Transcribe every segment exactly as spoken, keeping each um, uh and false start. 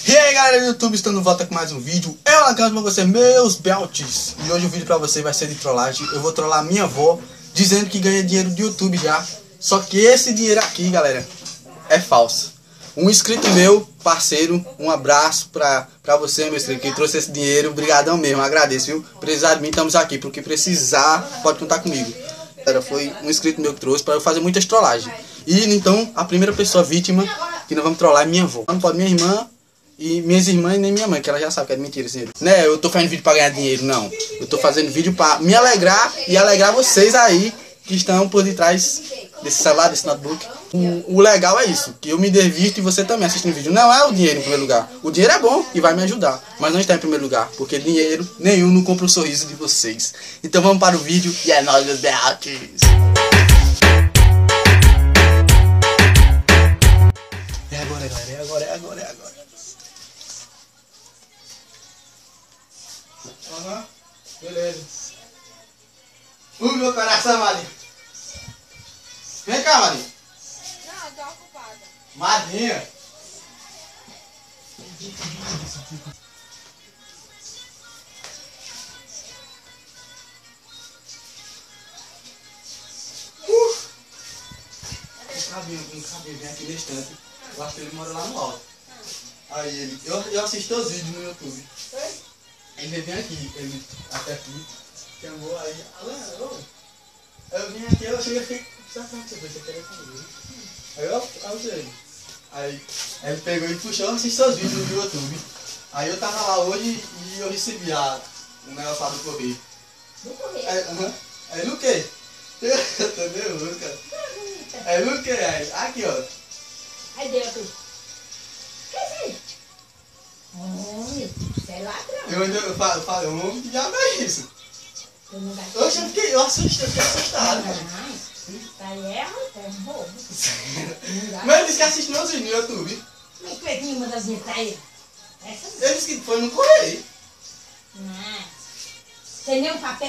E aí galera do YouTube, estamos de volta com mais um vídeo. Eu alcanço pra você, meus belts. E hoje o vídeo pra você vai ser de trollagem. Eu vou trollar minha avó, dizendo que ganha dinheiro do YouTube já. Só que esse dinheiro aqui, galera, é falso. Um inscrito meu, parceiro, um abraço pra, pra você, meu inscrito, que trouxe esse dinheiro. Obrigadão mesmo, agradeço, viu? Precisar de mim, estamos aqui. Porque precisar, pode contar comigo. Galera, foi um inscrito meu que trouxe pra eu fazer muitas trollagens. E então, a primeira pessoa vítima que nós vamos trollar é minha avó. Não pode minha irmã e minhas irmãs e nem minha mãe, que ela já sabe que é mentira esse dinheiro. Né, eu tô fazendo vídeo pra ganhar dinheiro, não. Eu tô fazendo vídeo pra me alegrar e alegrar vocês aí que estão por detrás desse celular, desse notebook. O, o legal é isso, que eu me divirto e você também assistindo vídeo. Não é o dinheiro em primeiro lugar. O dinheiro é bom e vai me ajudar, mas não está em primeiro lugar, porque dinheiro nenhum não compra o sorriso de vocês. Então vamos para o vídeo e é nóis, meus belts. É agora, galera, é agora, é agora, é agora. Aham, uhum. Beleza. Ui, meu coração, Marinho. Vem cá, Marinho. Não, tô ocupada. Madrinha. Uh. Um cabinho, um cabinho vem aqui no estante. Eu acho que ele mora lá no alto. Aí ele, eu, eu assisto os vídeos no YouTube. Ele vem aqui, ele até aqui. Chamou aí, Alan, alô? Eu vim aqui, eu cheguei aqui, sabe como você foi, você queria comigo? Aí eu, aí eu sei. Aí ele pegou e puxou, eu assisti os vídeos no YouTube. Aí eu tava lá hoje e eu recebi a, um negócio lá do correio. Do correio? Aí, uhum. Aí no quê? Eu tô nervoso, cara. Aí no quê? Aí, aqui, ó. Aí deu tudo. O que é isso aí? Homem, você é ladrão. Eu ainda eu falo, eu falo, homem, que diabo é isso? Eu não gastei. Oxe, eu fiquei, eu assustei, eu fiquei assustado. Não, isso aí é, é um roubo. Mas ele disse que assiste meus vídeos no YouTube. Mas tu é que uma das minhas pra ele? Essa não. Ele disse que foi no correio. Não. Tem nem um papel?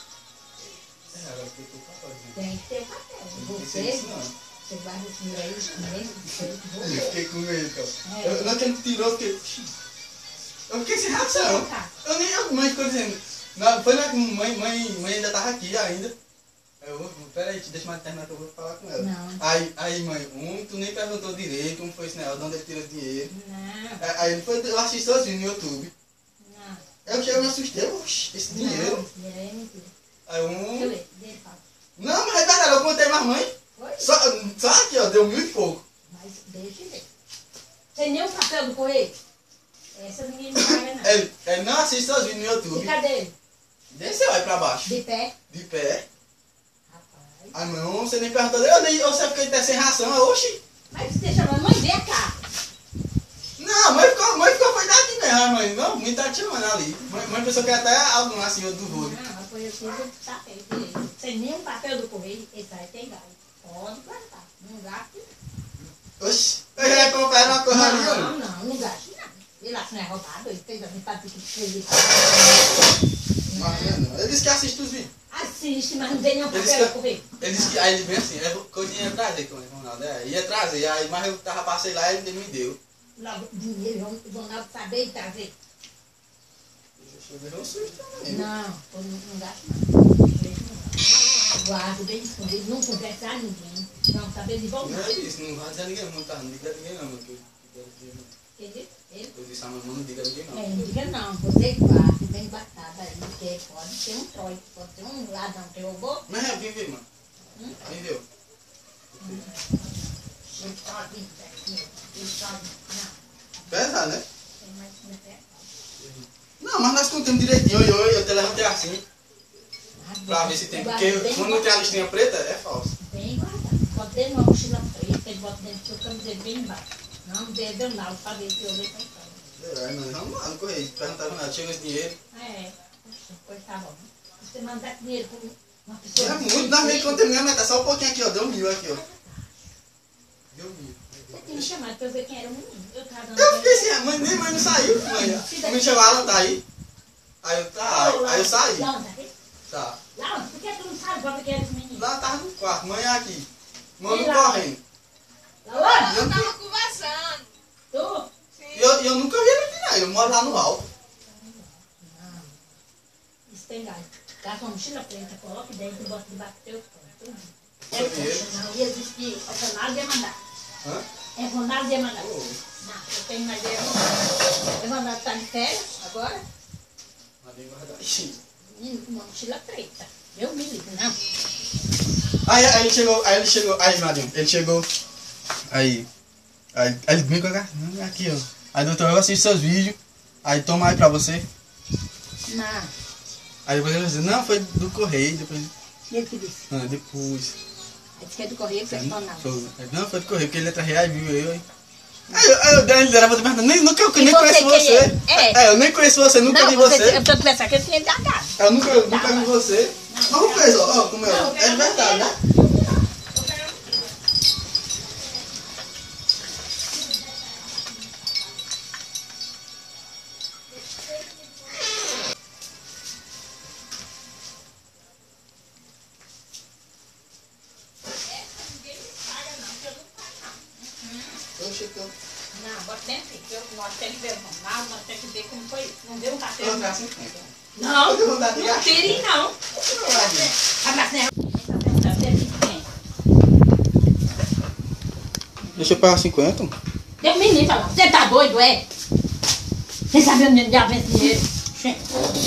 É, agora que eu tô com papel. Tem que ter um papel. Não Você, sei disso, não. você guarda esse dinheiro aí, também, você Eu fiquei com medo, cara. É. Eu, não, que ele tirou, eu fiquei... Eu fiquei sem reação. Eu nem... A mãe ficou dizendo... Não, foi na mãe, mãe, mãe ainda tava aqui ainda. Eu, peraí, deixa eu terminar que eu vou falar com ela. Não. Aí, aí mãe, um, tu nem perguntou direito como foi esse negócio, de onde ele tirou dinheiro. Não. Aí ele foi, eu assisti sozinho no YouTube. Não. Eu cheguei, eu me assustei, oxi, esse dinheiro. Não, esse dinheiro é mentira. Aí Deixa eu um... ver, dele fala. Não, mas é verdade, eu contei mais mãe. Foi? Só, só aqui, ó, deu mil e pouco. Mas deixa eu ver. Tem nem o papel do correio? Essa menina não paga não. Ele, ele não assiste sozinho no E YouTube. cadê ele? Desceu aí pra baixo. De pé? De pé. Rapaz. Ah não, você nem perguntou dele, eu nem, você fiquei até sem ração, eu, oxi. Mas você chamando, mãe, vem cá. Não, mãe ficou, mãe ficou foi daqui mesmo, a mãe, não, mãe tá te chamando ali. Mãe, mãe pensou que era até algo assim, outro do voo. Não, mas foi assim do papel direito. Sem nenhum papel do correio, esse aí tem galho. Pode guardar. Não gaste. Oxi, eu já ia comprar uma coisa ali, Não, olha. não, não gaste nada. Ele lá se não é roubado, ele fez a minha parte que fez. Mas não, ele disse que assiste os vídeos. Assiste, mas não tem nenhum Ele disse papel do que, correio. ele disse que, aí ele vem assim, é, que eu ia trazer, como é, Ronaldo, é, ia trazer, aí, mas eu tava, passei lá e ele me deu. Logo, dinheiro, vão, vão lá saber e trazer. Eu levei um susto também. Não, não, não gaste não. Guarda bem escondido, não conversa a ninguém. Não saber de voltar. Não é isso, não vai dizer a ninguém, não tá, não diga a ninguém não, meu filho. Entendeu? Ele? Eu disse a mamãe, não diga a ninguém não. É, não diga não, você guarda, bem guardado aí, porque pode ser um troll, pode ser um ladrão que roubou. Mas é, quem viu, mano? Hum? Quem viu? Ele pode, ele pode, não, Pesado, né? tem mais que me pegar. Não, mas nós contamos direitinho, oi, oi, eu te levantei assim, pra ver se tem, porque quando não tem a listinha preta, é falso. Bem guardado, pode ter uma mochila preta, ele bota dentro do seu camiseta bem embaixo. Não, deu nada, pra ver se eu leio pra casa. É, mas vamos lá no correio, perguntaram nada, chega esse dinheiro. É, pois tá bom. Você mandar dinheiro pra uma pessoa... É muito, nós nem contamos mesmo, mas tá só um pouquinho aqui, ó, deu mil aqui, ó. Deu mil. Você tinha me chamado pra eu ver quem era o menino. Eu tava dando... Eu fiquei assim, a mãe, nem mãe não saiu, mãe. A mãe chegou, Alan, tá aí? Aí eu, tá, aí, aí eu saí. Lá onde? Tá? Tá. Lá onde? Por que tu não sabe pra ver quem era esse menino? Lá tava no quarto, mãe aqui. Mano E lá? correndo. Lá onde? Eu tava conversando. Tu? E eu eu, eu nunca vi ele aqui, não. Eu moro lá no alto. Não. Isso tem gás. Gás uma mochila preta, coloca dentro e bota debaixo do teu pão. É coxa, não ia existir. O Ronaldo ia mandar. Hã? É Ronaldo ia mandar. Oh. Não, eu tenho mais ideia. O Ronaldo tá de férias agora. Mandei guardar aí. Menino com uma mochila preta. Eu me ligo, não. Aí, aí ele chegou, aí ele chegou, aí, Madinho, ele chegou. Aí. Aí, aí ele brincou com aqui, ó. Aí, doutor, eu assisto seus vídeos. Aí toma aí pra você. Não. Aí depois ele disse, não, foi do correio, depois. E ele que disse? Ah, depois. Ele disse que é do correio, foi Ronaldo. Foi, não, foi do correio, porque ele atrás reais viu eu, hein. Aí eu, aí eu dei ele era pra perguntar, nem, nunca, eu E nem você conheço quem você. é? É. É, eu nem conheço você, nunca não, vi você. Eu tô pensando que ele tinha indagado. Eu nunca, eu nunca vi você. Mas vamos ver, ó, ó, como é. Não, É de verdade, né? Eu chego. Não, bota dentro. Eu, nós temos que ver o Ronaldo, nós temos que ver como foi isso. Não deu um café. Eu assim. Não, Eu tenho vontade de não gastar. tire não. Abraço, né? Deixa eu pagar cinquenta. Deus me livre, lá. Você tá doido, é? Você sabe onde diabo é esse dinheiro? Gente.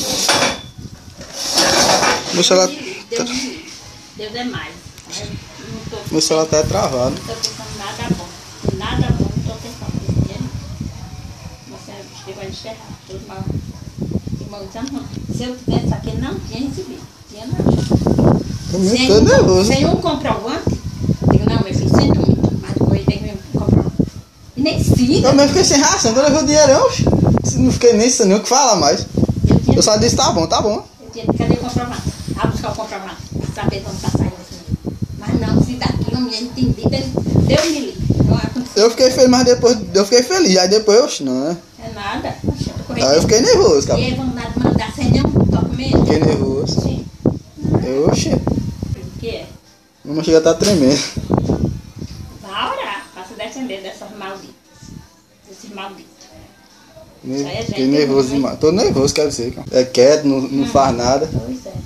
Meu celular, Deus me livre. Deus é mais. Eu não tô, meu celular tá travado. não tô pensando nada bom. Nada bom, não tô pensando nesse dinheiro. Você chegou a enxergar. Tudo mal. Irmãozão, se eu tivesse isso aqui, não tinha recebido. Tinha não. Eu Sem tô um, nervoso. sem um comprovante, digo, não, meu filho, sinto muito, mas depois tem que me comprovar. E nem se. Eu mesmo fiquei sem ração, então eu levei o dinheirão. Não fiquei nem sem nem o que falar mais. Eu tinha, Eu só disse, tá bom, tá bom. eu tinha, cadê o comprovante? Ah, buscar o comprovante, pra saber como tá saindo esse dinheiro. Mas não, se daqui não me entendi, Deus me livre. Não aconteceu. Eu fiquei feliz, mas depois eu fiquei feliz. Aí depois, oxe, não, né? É nada. Poxa, eu tô correndo. Aí eu fiquei nervoso, E cara. eles vão dar- mandar sem nenhum documento? Fiquei nervoso. Sim. Eu, oxe, O que é? não chega a estar tremendo. Vai orar, pra se defender dessas malditas. Desses malditos. Ne- Aí a gente Fiquei nervoso não, hein? demais. Tô nervoso, quer dizer, cara. É quieto, não, não faz nada. Pois é.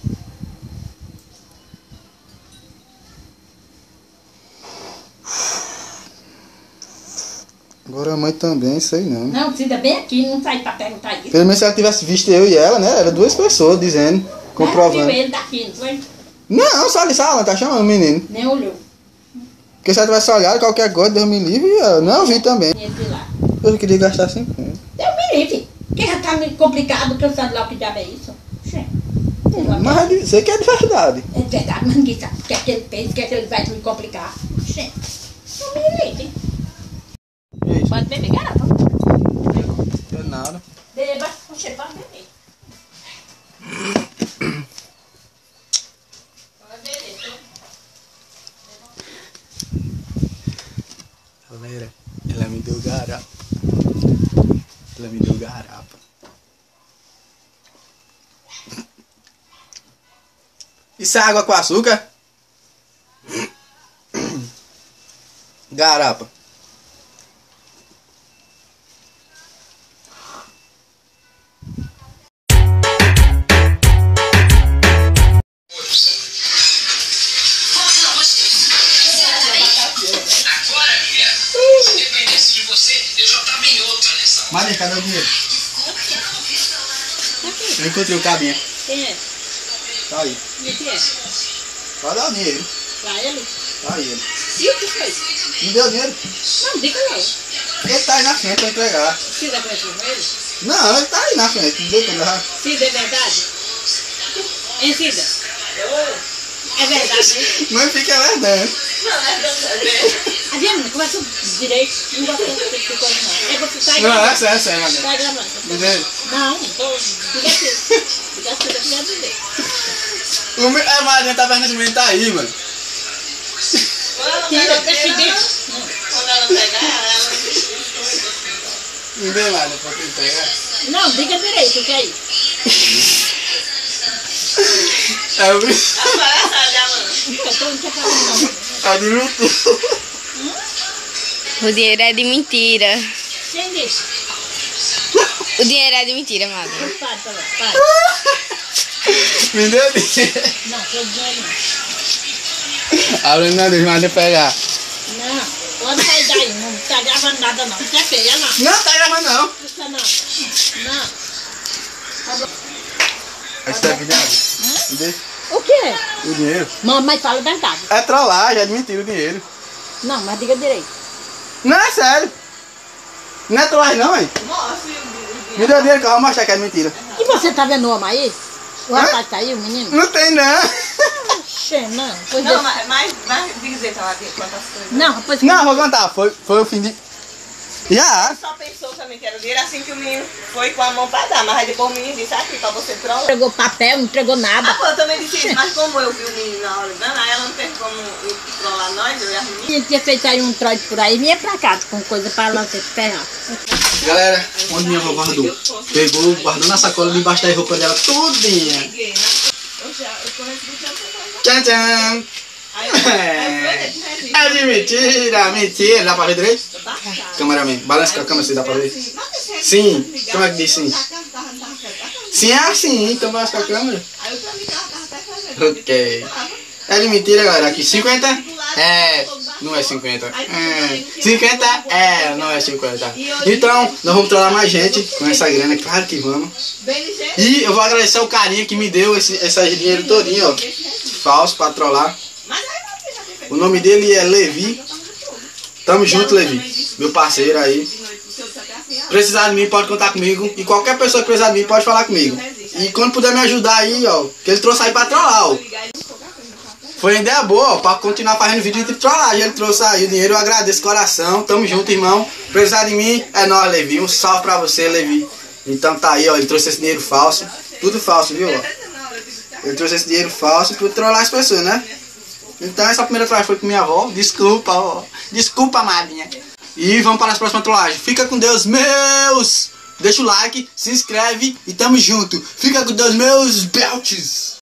Agora a mãe também, sei não. Não, Cida, bem aqui, não sai pra perguntar isso. Pelo menos se ela tivesse visto eu e ela, né? Era duas pessoas dizendo, Ela comprovando. viu ele daqui, não foi? Não, só ali, ela tá chamando o menino. Nem olhou. Porque se ela tivesse olhado qualquer coisa, Deus me livre, eu não vi também. Tinha de lá. Eu queria gastar cinquenta. Deus me livre. Que já tá meio complicado, que eu sei lá o que diabo é isso. Gente, Mas eu sei que é de verdade. é verdade, mas ninguém sabe o que é que ele fez, o que é que ele vai me complicar. Gente, Deus me livre. Isso. Pode beber, garapa. Não é nada. Beba, você pode beber. Pode beber, tô. Galera, ela me deu garapa. Ela me deu garapa. Isso é água com açúcar? Garapa. Agora, mulher, independente de você, eu já tava em outra nessa. Mas cadê o dinheiro? Eu encontrei o cabinha. Quem é? Tá aí. E o que é? Cadê o dinheiro? Pra ele? Tá aí ele. E o que foi? Me deu dinheiro? Não, diga não. Ele tá aí na frente pra entregar. Cida conheceu com ele? Não, ele tá aí na frente. Me deu pra levar. Cida, é verdade? Hein, Cida? É verdade, hein? Mas fica verdade. A gente começa direito, não gosta de que coisa não. É você sai Não, gravando. é sério, é sério, Madeira. Sai gravando. Entendeu? Não, tô. Diga assim. Diga assim, eu queria dizer. O me... É, Madeira tá vendo esse menino tá aí, mano. Tira, deixa dentro. Quando ela pegar, ela. Me dê, Madeira, pra tu pegar. Não, diga direito, o que é isso? É o bicho. Eu tô não quer falar não. É de mentira. O dinheiro é de mentira. Quem disse? O dinheiro é de mentira, madrinha. Para, para, para. Me deu dinheiro. Não, foi dinheiro não. A Bruna deixa mais de pegar. Não, pode sair daí, não tá gravando nada não. Não é feia não. Não, tá gravando não. Não, não. Não. Aí você tá ligado? Me dê O quê? o dinheiro. Mamãe fala a verdade. É trollagem, é de mentira o dinheiro. Não, mas diga direito. Não, é sério. Não é trollagem não, hein? Me deu dinheiro que eu vou mostrar que é mentira. E você tá vendo o homem aí? O rapaz tá aí, o menino? Não tem não. Oxê, não. Pois Não, deixa- mas, mas, mas dizer então aqui quantas coisas. Não, pois Não, vou contar. Foi, foi o fim de... Já. Só pensou também que era o dinheiro assim que o menino foi com a mão pra dar, mas aí depois o menino disse aqui pra você trollar. entregou papel, não entregou Ah, nada. pô, eu também disse isso, mas como eu vi o menino na hora dando, aí ela não teve como ir trollar nós, eu e as meninas. A gente tinha feito aí um trote por aí, vinha pra cá com coisa pra lá você ferrar. Galera, onde minha avó guardou? Pegou, guardou na sacola debaixo da roupa dela, tudinha. Liguei, né? Eu já, eu tô recebendo Tchan, tchan. Aí eu falei, É de mentira, mentira. Dá pra ver direito? Cameraman, balança com a câmera, se dá pra ver. Sim, como é que diz sim? Sim, é assim, então balança com a câmera. Aí eu também tava até fazendo. Ok. É de mentira, galera. Aqui, cinquenta? É, não é cinquenta. É, cinquenta? É, não é cinquenta. Então, nós vamos trollar mais gente com essa grana, claro que vamos. Bem ligeiro. E eu vou agradecer o carinha que me deu esse, esse dinheiro todinho, ó. Falso pra trollar. Mas aí você já tem feito. O nome dele é Levi. Tamo junto, Levi. Meu parceiro aí. De noite, se eu disser até assim, ah, Precisar de mim, pode contar comigo. E qualquer pessoa que precisar de mim, pode falar comigo. E quando puder me ajudar aí, ó. Que ele trouxe aí pra trollar, ó. ligar e não cobrar coisa no café. Foi uma ideia boa, ó. Pra continuar fazendo vídeo de trollagem. Ele trouxe aí o dinheiro, eu agradeço, coração. Tamo junto, irmão. Precisar de mim, é nóis, Levi. Um salve pra você, Levi. Então tá aí, ó. Ele trouxe esse dinheiro falso. Tudo falso, viu, ó. Ele trouxe esse dinheiro falso pra trollar as pessoas, né? Então essa primeira trollagem foi com minha avó. Desculpa, ó. Desculpa, madrinha. E vamos para as próximas trollagens. Fica com Deus, meus! Deixa o like, se inscreve e tamo junto. Fica com Deus, meus belts!